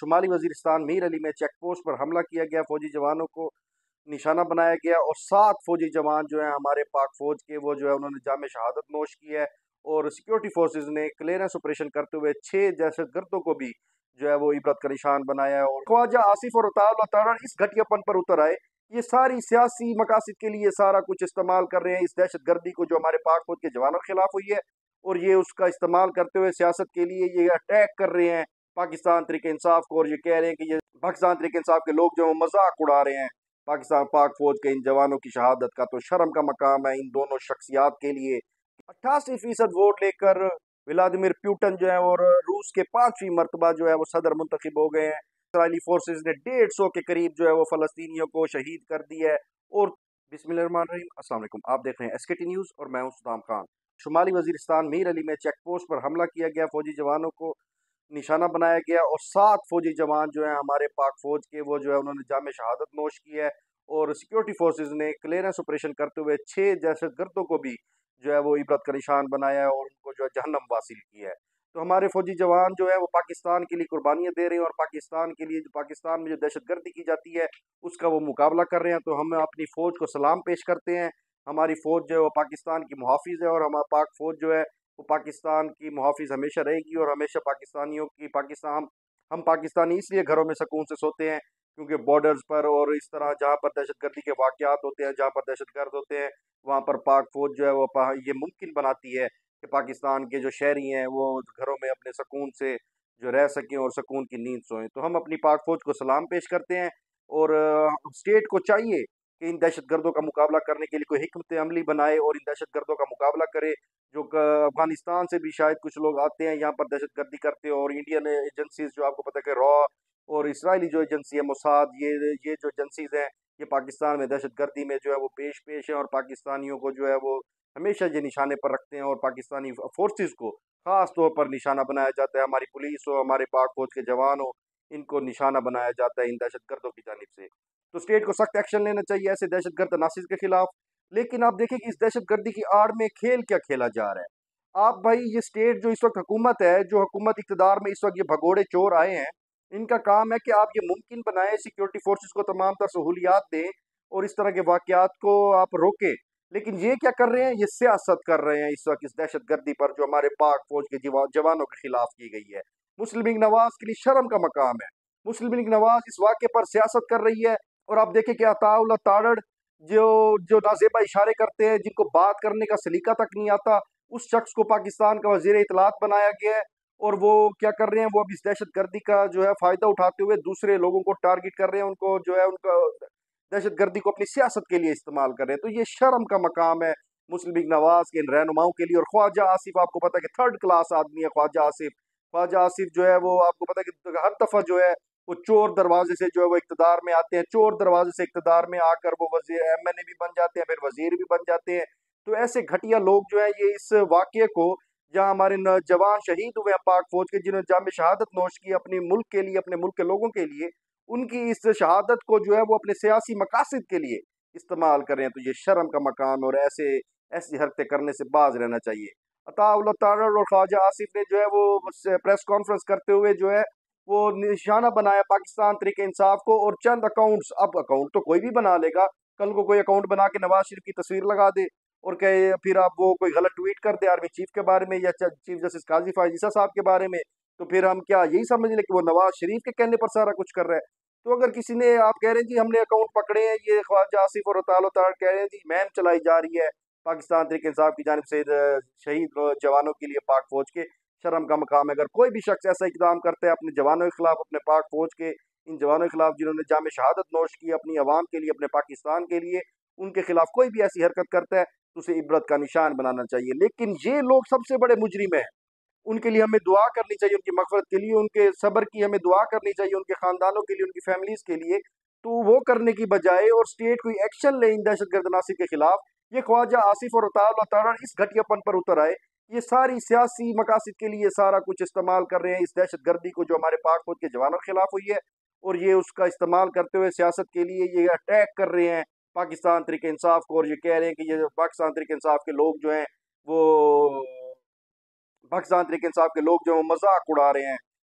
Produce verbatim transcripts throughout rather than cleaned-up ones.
शुमाली वजीरिस्तान मीर अली में check post पर हमला किया गया, फौजी जवानों को निशाना बनाया गया और सात फौजी जवान जो है हमारे पाक फौज के वो जो है उन्होंने जाम शहादत नोश की है। और सिक्योरिटी फोर्सेज ने क्लियरेंस ऑपरेशन करते हुए छह दहशत गर्दों को भी जो है वो इबरत का निशान बनाया है। और ख्वाजा आसिफ और अताउल्लाह इस घटियापन पर उतर आए, ये सारी सियासी मकासद के लिए सारा कुछ इस्तेमाल कर रहे हैं इस दहशत गर्दी को जो हमारे पाक फौज के जवानों के खिलाफ हुई है, और ये उसका इस्तेमाल करते हुए सियासत के लिए ये अटैक कर रहे हैं पाकिस्तान तरीके इंसाफ को। और ये कह रहे हैं कि ये पाकिस्तान तरीके इंसाफ के लोग जो मजाक उड़ा रहे हैं पाकिस्तान पाक फौज के इन जवानों की शहादत का। तो शर्म का मकाम है इन दोनों शख्सियात के लिए। अट्ठासी फीसद वोट लेकर व्लादिमीर पुतिन जो है और रूस के पांचवी मरतबा जो है वो सदर मुंतखब हो गए हैं। इसराइली फोर्सेज ने डेढ़ सौ के करीब जो है वो फलस्तीनियों को शहीद कर दिया है। और बिस्मिल्लाहिर्रहमानिर्रहीम, अस्सलाम वालेकुम, आप देख रहे हैं एसकेटी न्यूज़ और मैं हूं सदाम खान। शुमाली वजीरिस्तान मीर अली में चेक पोस्ट पर हमला किया गया, फौजी जवानों को निशाना बनाया गया और सात फौजी जवान जो है हमारे पाक फौज के वो जो है उन्होंने जाम शहादत नोश की है। और सिक्योरिटी फोर्सेज ने क्लियरेंस ऑपरेशन करते हुए छह दहशत गर्दों को भी जो है वो इबरत का निशान बनाया है और उनको जो है जहन्नम वासिल की है। तो हमारे फौजी जवान जो है वो पाकिस्तान के लिए कुर्बानियां दे रहे हैं और पाकिस्तान के लिए जो पाकिस्तान में जो दहशत गर्दी की जाती है उसका वो मुकाबला कर रहे हैं। तो हम अपनी फ़ौज को सलाम पेश करते हैं। हमारी फ़ौज जो है वो पाकिस्तान की मुहाफ़िज़ है और हमारा पाक फ़ौज जो है वो पाकिस्तान की मुहाफ़िज़ हमेशा रहेगी और हमेशा पाकिस्तानियों की पाकिस्तान हम हम पाकिस्तानी इसलिए घरों में सुकून से सोते हैं क्योंकि बॉर्डर्स पर और इस तरह जहाँ पर दहशत गर्दी के वाक़यात होते हैं, जहाँ पर दहशत गर्द होते हैं, वहाँ पर पाक फ़ौज जो है वो ये मुमकिन बनाती है कि पाकिस्तान के जो शहरी हैं वो घरों में अपने सुकून से जो रह सकें और सुकून की नींद सोएं। तो हम अपनी पाक फ़ौज को सलाम पेश करते हैं और स्टेट को चाहिए कि इन दहशत गर्दों का मुकाबला करने के लिए कोई हिकमत अमली बनाए और इन दहशत गर्दों का मुकाबला करे। जो अफगानिस्तान से भी शायद कुछ लोग आते हैं यहाँ पर दहशत गर्दी करते हैं और इंडियन एजेंसीज जो आपको पता है कि रॉ और इसराइली जो एजेंसी है मोसाद, ये ये जो एजेंसीज हैं ये पाकिस्तान में दहशत गर्दी में जो है वो पेश पेश है और पाकिस्तानियों को जो है वो हमेशा ये निशाने पर रखते हैं और पाकिस्तानी फोर्सेस को ख़ास तौर पर निशाना बनाया जाता है। हमारी पुलिस हो, हमारे पाक फौज के जवान हो, इनको निशाना बनाया जाता है इन दहशत गर्दों की जानिब से। तो स्टेट को सख्त एक्शन लेना चाहिए ऐसे दहशत गर्द नासिर के खिलाफ। लेकिन आप देखें कि इस दहशत गर्दी की आड़ में खेल क्या खेला जा रहा है। आप भाई ये स्टेट जो इस वक्त हुकूमत है, जो हुकूमत इक़्तिदार में इस वक्त ये भगोड़े चोर आए हैं, इनका काम है कि आप ये मुमकिन बनाएं सिक्योरिटी फोर्सेस को तमाम तर सहूलियात दें और इस तरह के वाक़यात को आप रोकें। लेकिन ये क्या कर रहे हैं, ये सियासत कर रहे हैं इस वक्त इस दहशत गर्दी पर जो हमारे पाक फौज के जवानों के खिलाफ की गई है। मुस्लिम लीग नवाज के लिए शर्म का मकाम है। मुस्लिम लीग नवाज इस वाक़े पर सियासत कर रही है और आप देखें कि अताउल्लाह तारड़ जो जो नाजेबा इशारे करते हैं, जिनको बात करने का सलीका तक नहीं आता, उस शख्स को पाकिस्तान का वज़ीर इत्तलात बनाया गया है। और वो क्या कर रहे हैं, वो अब इस दहशत गर्दी का जो है फ़ायदा उठाते हुए दूसरे लोगों को टारगेट कर रहे हैं, उनको जो है उनका दहशत गर्दी को अपनी सियासत के लिए इस्तेमाल कर रहे हैं। तो ये शर्म का मकाम है मुस्लिम लीग नवाज के इन रहनुमाओं के लिए। और ख्वाजा आसिफ आपको पता है कि थर्ड क्लास आदमी है ख्वाजा आसिफ। ख्वाजा आसिफ जो है वो आपको पता है कि हर दफ़ा जो है वो चोर दरवाजे से जो है वो इक़्तिदार में आते हैं, चोर दरवाजे से इक़्तिदार में आकर वो वज़ीर एम एन ए भी बन जाते हैं, फिर वज़ीर भी बन जाते हैं। तो ऐसे घटिया लोग जो है ये इस वाक़े को, जहाँ हमारे जवान शहीद हुए हैं पाक फौज के, जिन्होंने जाम शहादत नोश की अपने मुल्क के लिए, अपने मुल्क के लोगों के लिए, उनकी इस शहादत को जो है वो अपने सियासी मकासद के लिए इस्तेमाल कर रहे हैं। तो ये शर्म का मकाम और ऐसे ऐसी हरकतें करने से बाज रहना चाहिए। अताउल्लाह तारड़ और ख्वाजा आसिफ ने जो है वो प्रेस कॉन्फ्रेंस करते हुए जो है वो निशाना बनाया पाकिस्तान तरीके इंसाफ को और चंद अकाउंट्स, अब अकाउंट तो कोई भी बना लेगा, कल को कोई अकाउंट बना के नवाज शरीफ की तस्वीर लगा दे और कहे, फिर आप वो कोई गलत ट्वीट कर दे आर्मी चीफ के बारे में या चीफ जस्टिस काजी फायज ईसा साहब के बारे में, तो फिर हम क्या यही समझ लें कि वो नवाज शरीफ के कहने पर सारा कुछ कर रहा है। तो अगर किसी ने, आप कह रहे हैं जी हमने अकाउंट पकड़े हैं, ये ख्वाजा आसिफ और अताउल्लाह तारड़ कह रहे हैं जी मैम चलाई जा रही है पाकिस्तान तरीके इंसाफ की जानिब से शहीद जवानों के लिए पाक फौज के, शर्म का मकाम है। अगर कोई भी शख्स ऐसा इकदाम करता है अपने जवानों के खिलाफ, अपने पाक फौज के इन जवानों के खिलाफ जिन्होंने जाम शहादत नोश की अपनी आवाम के लिए, अपने पाकिस्तान के लिए, उनके खिलाफ कोई भी ऐसी हरकत करता है तो उसे इबरत का निशान बनाना चाहिए। लेकिन ये लोग सबसे बड़े मुजरिम हैं, उनके लिए हमें दुआ करनी चाहिए, उनकी मग़फ़िरत के लिए, उनके सब्र की हमें दुआ करनी चाहिए, उनके ख़ानदानों के लिए, उनकी फैमिलीज़ के लिए। तो वो करने की बजाय और स्टेट कोई एक्शन ले इन दहशतगर्द नासिर के खिलाफ, ये ख्वाजा आसिफ और अताउल्लाह तारड़ इस घटियापन पर उतर आए, ये सारी सियासी मकासद के लिए सारा कुछ इस्तेमाल कर रहे हैं इस दहशत गर्दी को जो हमारे पाक फौज के जवानों के खिलाफ हुई है, और ये उसका इस्तेमाल करते हुए सियासत के लिए ये अटैक कर रहे हैं पाकिस्तान तरीके इंसाफ को। और ये कह रहे हैं कि ये पाकिस्तान तरीके इंसाफ के लोग जो हैं वो पाकिस्तान तरीके इंसाफ के लोग जो मजाक उड़ा रहे हैं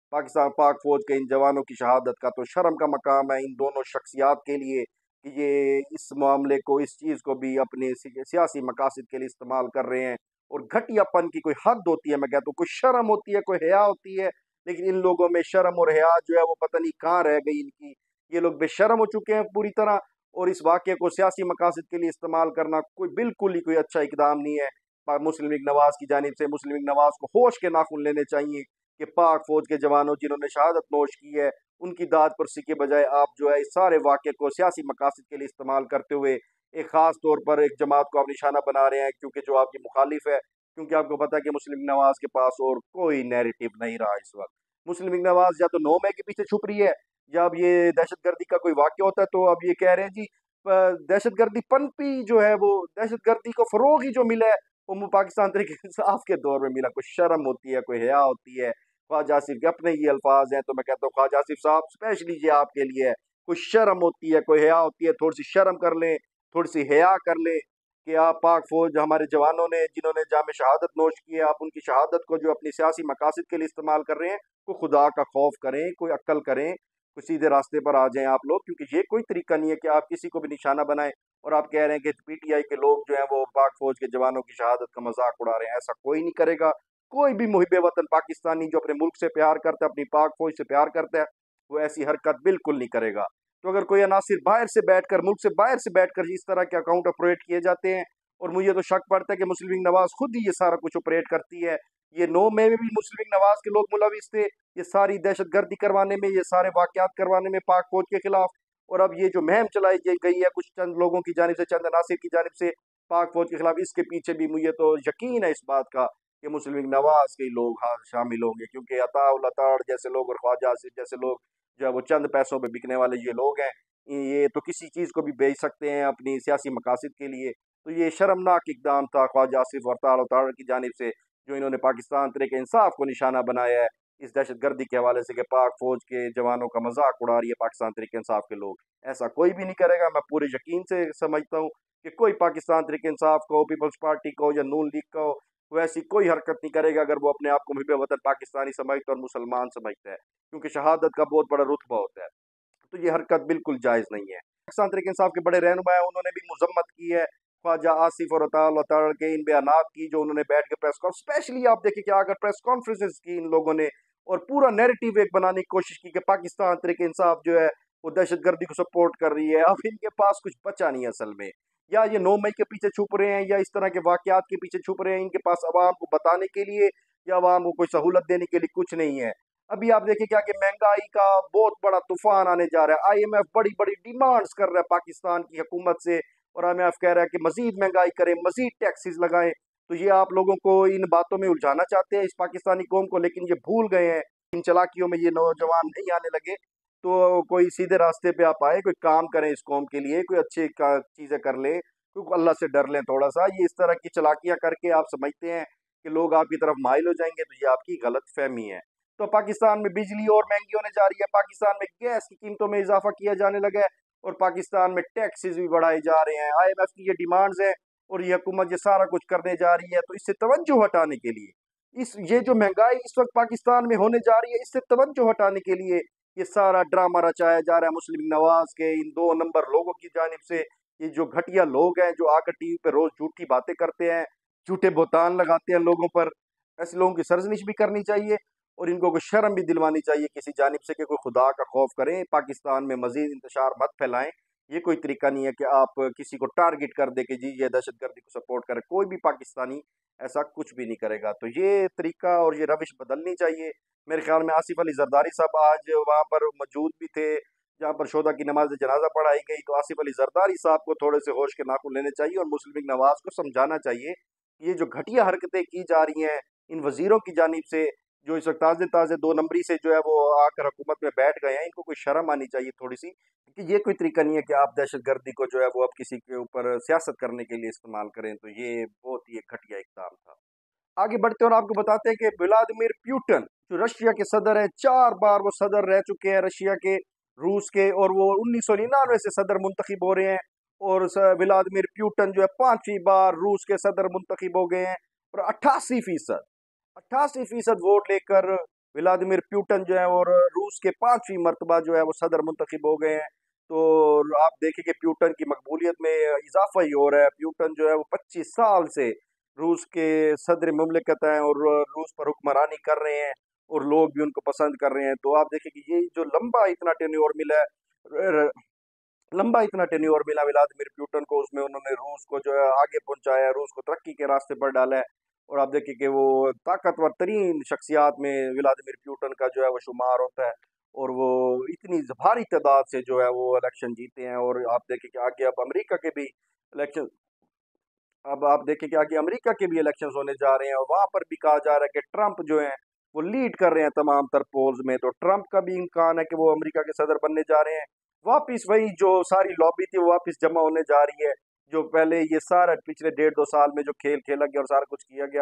पाकिस्तान पाक फौज के इन जवानों की शहादत का तो शर्म का मकाम है इन दोनों शख्सियात के लिए कि ये इस मामले को, इस चीज़ को भी अपने सियासी मकासद के लिए इस्तेमाल कर रहे हैं। और घटियापन की कोई हद होती है, मैं कहता हूँ कोई शर्म होती है, कोई हया होती है, लेकिन इन लोगों में शर्म और हया जो है वो पता नहीं कहाँ रह गई इनकी। ये लोग बेशर्म हो चुके हैं पूरी तरह, और इस वाक़े को सियासी मकासद के लिए इस्तेमाल करना कोई बिल्कुल ही कोई अच्छा इकदाम नहीं है मुस्लिम लीग नवाज की जानिब से। मुस्लिम लीग नवाज को होश के नाखून लेने चाहिए कि पाक फौज के जवानों जिन्होंने शहादत नोश की है उनकी दाद परसी के बजाय आप जो है इस सारे वाक़े को सियासी मकासद के लिए इस्तेमाल करते हुए एक ख़ास तौर पर एक जमात को आप निशाना बना रहे हैं, क्योंकि जो आपकी मुखालिफ है, क्योंकि आपको पता है कि मुस्लिम लीग नवाज के पास और कोई नैरेटिव नहीं रहा इस वक्त। मुस्लिम लीग नवाज या तो नौ मई के पीछे छुप रही है, या अब ये दहशतगर्दी का कोई वाक़या होता है तो अब ये कह रहे हैं जी दहशतगर्दी पनपी जो है वो दहशतगर्दी को फ़रोग़ ही जो मिला है वो पाकिस्तान तरीके इंसाफ के दौर में मिला। कोई शर्म होती है, कोई हया होती है। ख्वाजा आसिफ के अपने ये अल्फाज हैं, तो मैं कहता हूँ ख्वाजा आसिफ साहब स्पेशली ये आपके लिए है। कोई शर्म होती है, कोई हया होती है, थोड़ी सी शर्म कर लें, थोड़ी सी हया कर लें कि आप पाक फौज हमारे जवानों ने जिन्होंने जाम शहादत नोश की है, आप उनकी शहादत को जो अपनी सियासी मकासद के लिए इस्तेमाल कर रहे हैं, कोई खुदा का खौफ करें, कोई अक्ल करें, कोई सीधे रास्ते पर आ जाएं आप लोग। क्योंकि ये कोई तरीका नहीं है कि आप किसी को भी निशाना बनाएं और आप कह रहे हैं कि पीटीआई के लोग जो हैं वो पाक फौज के जवानों की शहादत का मजाक उड़ा रहे हैं। ऐसा कोई नहीं करेगा। कोई भी मुहिब वतन पाकिस्तानी जो अपने मुल्क से प्यार करता है, अपनी पाक फौज से प्यार करता है, वो ऐसी हरकत बिल्कुल नहीं करेगा। तो अगर कोई अनासिर बाहर से बैठकर, मुल्क से बाहर से बैठकर इस तरह के अकाउंट ऑपरेट किए जाते हैं, और मुझे तो शक पड़ता है कि मुस्लिम लीग नवाज खुद ही ये सारा कुछ ऑपरेट करती है। ये नौ मई में भी मुस्लिम लीग नवाज के लोग मुलविस थे ये सारी दहशतगर्दी करवाने में, ये सारे वाकयात करवाने में पाक फौज के खिलाफ। और अब ये जो मुहिम चलाई गई है कुछ चंद लोगों की जानिब से, चंद अनासिर की जानिब से पाक फौज के खिलाफ, इसके पीछे भी मुझे तो यकीन है इस बात का कि मुस्लिम लीग नवाज के लोग हाँ शामिल होंगे। क्योंकि अताउल अताड़ जैसे लोग और ख्वाजा आसिफ जैसे लोग जो है वो चंद पैसों पे बिकने वाले ये लोग हैं, ये तो किसी चीज़ को भी बेच सकते हैं अपनी सियासी मकासद के लिए। तो ये शर्मनाक इकदाम था ख्वाजा आसिफ और अताउल अताड़ की जानिब से, जो इन्होंने पाकिस्तान तरीके इंसाफ को निशाना बनाया है इस दहशतगर्दी के हवाले से कि पाक फौज के जवानों का मजाक उड़ा रही है पाकिस्तान तरीके इंसाफ के लोग। ऐसा कोई भी नहीं करेगा। मैं पूरे यकीन से समझता हूँ कि कोई पाकिस्तान तरीके इंसाफ का हो, पीपल्स पार्टी का हो या नून लीग का हो, वो ऐसी कोई हरकत नहीं करेगा अगर वो अपने आप को मुहिब वतन पाकिस्तानी समझता है और मुसलमान समझता है, क्योंकि शहादत का बहुत बड़ा रुतबा होता है। तो ये हरकत बिल्कुल जायज़ नहीं है। पाकिस्तान तरीके इंसाफ के बड़े रहनुमा हैं, उन्होंने भी मजम्मत की है ख्वाजा आसिफ और अताउल अताड़ के इन बयानात की जो उन्होंने बैठ के प्रेस कॉन्फ्रेंस, स्पेशली आप देखिए कि अगर प्रेस कॉन्फ्रेंसेस की इन लोगों ने और पूरा नैरेटिव एक बनाने की कोशिश की कि पाकिस्तान तरीके इंसाफ जो है वो दहशतगर्दी को सपोर्ट कर रही है। अब इनके पास कुछ बचा नहीं है असल में, या ये नौ मई के पीछे छुप रहे हैं या इस तरह के वाकयात के पीछे छुप रहे हैं। इनके पास अवाम को बताने के लिए या अवाम को कोई सहूलत देने के लिए कुछ नहीं है। अभी आप देखिए क्या कि महंगाई का बहुत बड़ा तूफान आने जा रहा है। आईएमएफ बड़ी बड़ी डिमांड्स कर रहा है पाकिस्तान की हुकूमत से, और आईएमएफ कह रहा है कि मजीद महंगाई करें, मजीद टैक्सेस लगाएं। तो ये आप लोगों को इन बातों में उलझाना चाहते हैं इस पाकिस्तानी कौम को, लेकिन ये भूल गए हैं इन चालाकियों में। ये नौजवान नहीं आने लगे तो कोई सीधे रास्ते पे आप आए, कोई काम करें इस कौम के लिए, कोई अच्छी चीज़ें कर ले, क्योंकि अल्लाह से डर लें थोड़ा सा। ये इस तरह की चालाकियाँ करके आप समझते हैं कि लोग आपकी तरफ माइल हो जाएंगे, तो ये आपकी गलत फहमी है। तो पाकिस्तान में बिजली और महंगी होने जा रही है, पाकिस्तान में गैस की कीमतों में इजाफा किया जाने लगा है, और पाकिस्तान में टैक्सेस भी बढ़ाए जा रहे हैं। आईएमएफ की ये डिमांड्स हैं और ये हुकूमत ये सारा कुछ करने जा रही है। तो इससे तवज्जो हटाने के लिए, इस ये जो महंगाई इस वक्त पाकिस्तान में होने जा रही है, इससे तवज्जो हटाने के लिए ये सारा ड्रामा रचाया जा रहा है मुस्लिम नवाज के इन दो नंबर लोगों की जानिब से। ये जो घटिया लोग हैं जो आकर टीवी पे रोज झूठी बातें करते हैं, झूठे बोतान लगाते हैं लोगों पर, ऐसे लोगों की सरजनिश भी करनी चाहिए और इनको कोई शर्म भी दिलवानी चाहिए किसी जानिब से कि कोई खुदा का खौफ करें, पाकिस्तान में मजीद इंतशार मत फैलाएं। ये कोई तरीका नहीं है कि आप किसी को टारगेट कर दे कि जी ये दहशतगर्दी को सपोर्ट करे। कोई भी पाकिस्तानी ऐसा कुछ भी नहीं करेगा। तो ये तरीका और ये रविश बदलनी चाहिए। मेरे ख्याल में आसिफ अली जरदारी साहब आज वहाँ पर मौजूद भी थे जहाँ पर शोदा की नमाज जनाजा पढ़ाई गई। तो आसिफ अली जरदारी साहब को थोड़े से होश के नाखून लेने चाहिए और मुस्लिम लीग नवाज को समझाना चाहिए कि ये जो घटिया हरकतें की जा रही हैं इन वजीरों की जानिब से, जो इस वक्त ताज़े ताज़े दो नंबरी से जो है वो आकर हुकूमत में बैठ गए हैं, इनको कोई शर्म आनी चाहिए थोड़ी सी, क्योंकि ये कोई तरीका नहीं है कि आप दहशतगर्दी को जो है वो अब किसी के ऊपर सियासत करने के लिए इस्तेमाल करें। तो ये बहुत ही एक घटिया इक़दाम था। आगे बढ़ते हैं और आपको बताते हैं कि व्लादिमीर पुतिन जो रशिया के सदर हैं, चार बार वो सदर रह चुके हैं रशिया के, रूस के, और वो उन्नीस सौ निन्यानवे से सदर मुंतखब हो रहे हैं। और व्लादिमीर पुतिन जो है पांचवी बार रूस के सदर मुंतखब हो गए हैं और अट्ठासी फीसद अट्ठासी फीसद वोट लेकर व्लादिमीर पुतिन जो है और रूस के पांचवी मरतबा जो है वो सदर मुंतखब हो गए हैं। तो आप देखें कि पुतिन की मकबूलियत में इजाफा ही हो रहा है। पुतिन जो है वो पच्चीस साल से रूस के सदर मुमलिकत हैं और रूस पर हुक्मरानी कर रहे हैं और लोग भी उनको पसंद कर रहे हैं। तो आप देखें कि ये जो लंबा इतना टेन्योर मिला है, लंबा इतना टेन्योर मिला व्लादिमीर पुतिन को, उसमें उन्होंने रूस को जो है आगे पहुंचाया है, रूस को तरक्की के रास्ते पर डाला है। और आप देखिए कि वो ताकतवर तरीन शख्सियात में व्लादिमीर पुतिन का जो है वो शुमार होता है। और वो इतनी भारी तादाद से जो है वो इलेक्शन जीते हैं। और आप देखिए कि आगे अब अमेरिका के भी इलेक्शन अब आप देखें कि आगे अमेरिका के भी इलेक्शंस होने जा रहे हैं और वहां पर भी कहा जा रहा है कि ट्रंप जो है वो लीड कर रहे हैं तमाम तर पोल्स में। तो ट्रंप का भी इम्कान है कि वो अमेरिका के सदर बनने जा रहे हैं। वापिस वही जो सारी लॉबी थी वो वापिस जमा होने जा रही है, जो पहले ये सारा पिछले डेढ़ दो साल में जो खेल खेला गया और सारा कुछ किया गया,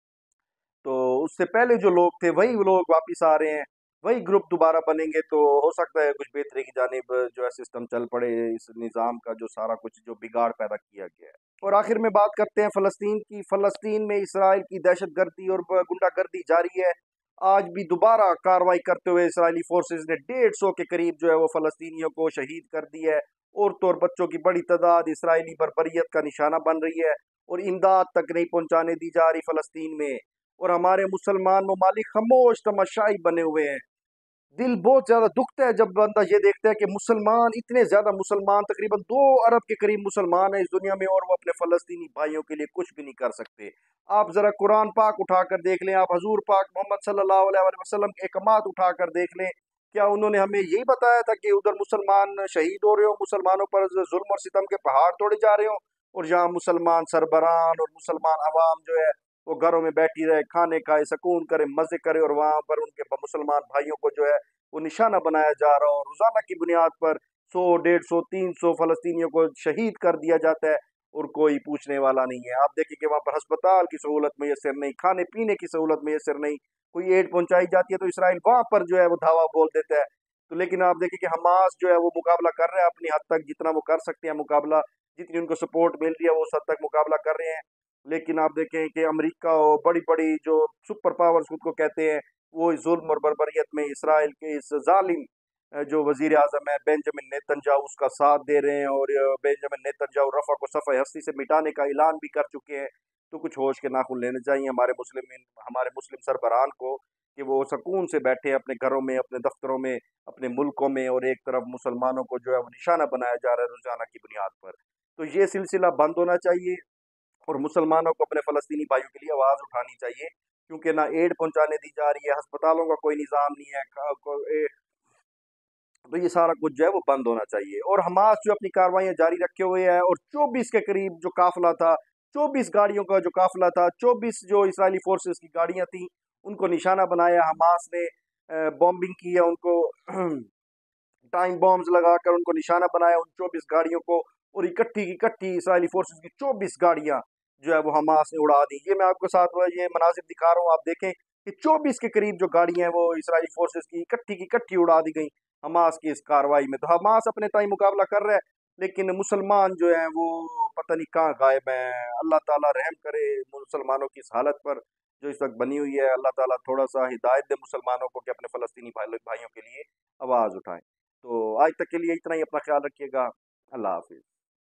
तो उससे पहले जो लोग थे वही लोग वापिस आ रहे हैं, वही ग्रुप दोबारा बनेंगे। तो हो सकता है कुछ बेहतरी की जानिब जो है सिस्टम चल पड़े, इस निज़ाम का जो सारा कुछ जो बिगाड़ पैदा किया गया है। और आखिर में बात करते हैं फ़लस्तीन की। फ़लस्तीन में इसराइल की दहशतगर्दी और गुंडागर्दी जारी है। आज भी दोबारा कार्रवाई करते हुए इसराइली फोर्सेस ने डेढ़ सौ के करीब जो है वो फ़लस्तीनियों को शहीद कर दिया है। औरतों और बच्चों की बड़ी तादाद इसराइली बर्बरियत का निशाना बन रही है और इमदाद तक नहीं पहुंचाने दी जा रही फ़लस्तीन में। और हमारे मुसलमान ममालिक खामोश तमाशाई बने हुए हैं। दिल बहुत ज्यादा दुखता है जब बंदा ये देखता है कि मुसलमान, इतने ज्यादा मुसलमान, तकरीबन दो अरब के करीब मुसलमान हैं इस दुनिया में, और वो अपने फलस्तीनी भाइयों के लिए कुछ भी नहीं कर सकते। आप जरा कुरान पाक उठाकर देख लें, आप हजूर पाक मोहम्मद सल्लल्लाहु अलैहि वसल्लम के अहकामात उठाकर देख लें। क्या उन्होंने हमें यही बताया था कि उधर मुसलमान शहीद हो रहे हो, मुसलमानों पर जुल्म और सितम के पहाड़ तोड़े जा रहे हो, और यहाँ मुसलमान सरबरान और मुसलमान अवाम जो है वो घरों में बैठी रहे, खाने खाए, सुकून करे, मजे करे, और वहां पर उनके मुसलमान भाइयों को जो है वो निशाना बनाया जा रहा है। और रोजाना की बुनियाद पर सौ, डेढ़ सौ, तीन सौ फलस्तीनियों को शहीद कर दिया जाता है और कोई पूछने वाला नहीं है। आप देखिए कि वहां पर अस्पताल की सहूलत मैसर नहीं, खाने पीने की सहूलत मैसर नहीं, कोई एड पहुंचाई जाती है तो इसराइल वहां पर जो है वो धावा बोल देता है। तो लेकिन आप देखिए कि हमास जो है वो मुकाबला कर रहे हैं अपनी हद तक, जितना वो कर सकते हैं मुकाबला, जितनी उनको सपोर्ट मिल रही है वो उस हद तक मुकाबला कर रहे हैं। लेकिन आप देखें कि अमेरिका और बड़ी बड़ी जो सुपर पावर्स खुद को कहते हैं, वो इस जुल्म और बर्बरियत में इसराइल के इस जालिम अ, जो वजीर आजम है बेंजामिन नेतन्याहू उसका साथ दे रहे हैं। और अ, बेंजामिन नेतन्याहू रफा को सफ़े हस्ती से मिटाने का ऐलान भी कर चुके हैं। तो कुछ होश के नाखून लेने चाहिए हमारे मुस्लिम हमारे मुस्लिम सरबरान को, कि वो सुकून से बैठे अपने घरों में, अपने दफ्तरों में, अपने मुल्कों में, और एक तरफ मुसलमानों को जो है वो निशाना बनाया जा रहा है रोजाना की बुनियाद पर। तो ये सिलसिला बंद होना चाहिए और मुसलमानों को अपने फ़लस्तीनी भाइयों के लिए आवाज़ उठानी चाहिए, क्योंकि ना एड पहुंचाने दी जा रही है, अस्पतालों का कोई निज़ाम नहीं है, का- को- ए- तो ये सारा कुछ जो है वो बंद होना चाहिए। और हमास जो अपनी कार्रवाइयां जारी रखे हुए है, और चौबीस के करीब जो काफिला था, चौबीस गाड़ियों का जो काफिला था, चौबीस जो इसराइली फोर्सेस की गाड़ियां थी, उनको निशाना बनाया हमास ने, बॉम्बिंग की है उनको टाइम बॉम्ब्स लगाकर उनको निशाना बनाया उन चौबीस गाड़ियों को। और इकट्ठी की इकट्ठी इसराइली फोर्सेस की चौबीस गाड़ियां जो है वो हमास ने उड़ा दी। ये मैं आपके साथ वो ये मनाजिर दिखा रहा हूँ, आप देखें कि चौबीस के करीब जो गाड़ियां हैं वो इसराइली फोर्सेस की इकट्ठी की इकट्ठी उड़ा दी गई हमास की इस कार्रवाई में। तो हमास अपने ताई मुकाबला कर रहा है, लेकिन मुसलमान जो है वो पता नहीं कहाँ गायब हैं। अल्लाह ताला रहम करे मुसलमानों की इस हालत पर जो इस वक्त बनी हुई है। अल्लाह ताला थोड़ा सा हिदायत दे मुसलमानों को कि अपने फ़लस्तीनी भाई भाइयों के लिए आवाज़ उठाएं। तो आज तक के लिए इतना ही, अपना ख्याल रखिएगा। अल्लाह हाफिज़।